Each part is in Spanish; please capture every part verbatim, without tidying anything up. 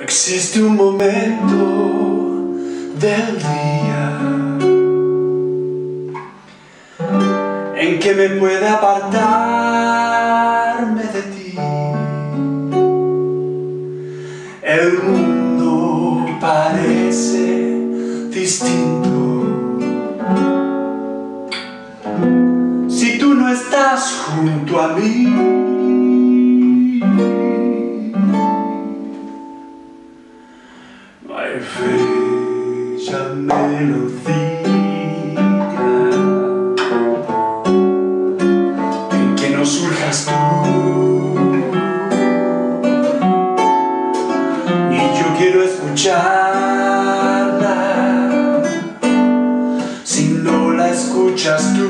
existe un momento del día en que me pueda apartarme de ti. El mundo parece distinto si tú no estás junto a mí. No hay bella melodía en que no surjas tú, ni yo quiero escucharla si no la escuchas tú.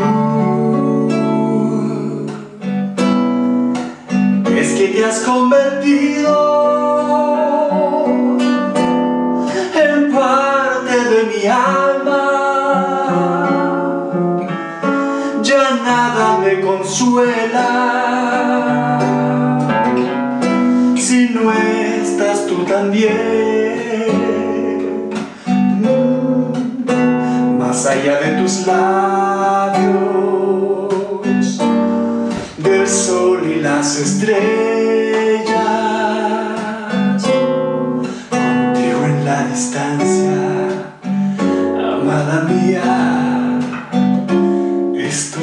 Es que te has convertido en parte de mi alma. Ya nada me consuela si no estás tú también. Más allá de tus labios, del sol y las estrellas, contigo en la distancia, amada mía, estoy.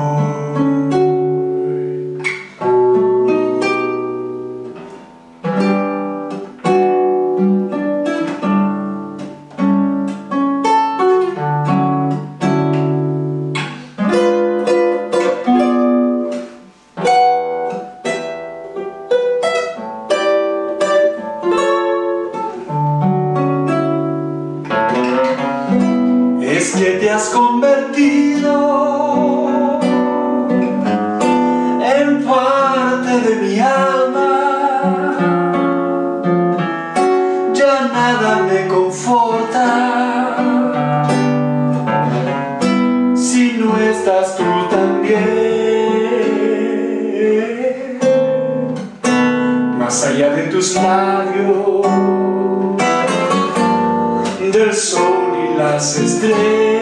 Es que te has convertido en parte de mi alma. Ya nada me conforta si no estás tú también. Más allá de tus labios, del sol y las estrellas,